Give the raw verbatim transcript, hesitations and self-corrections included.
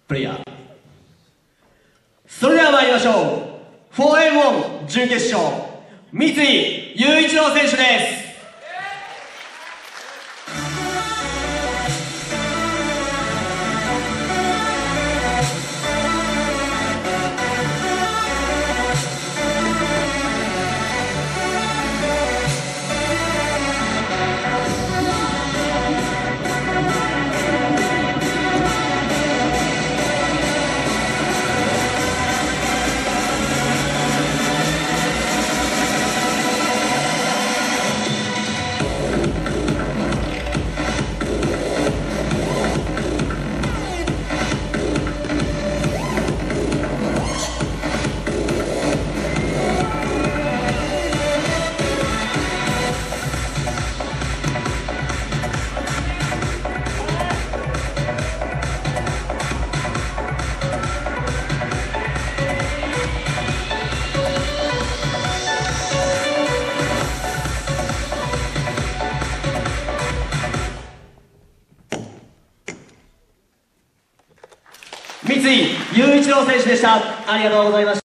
プレイヤー。それでは参りましょう。 フォーエムワン 準決勝、三井雄一郎選手です。三井雄一郎選手でした。ありがとうございました。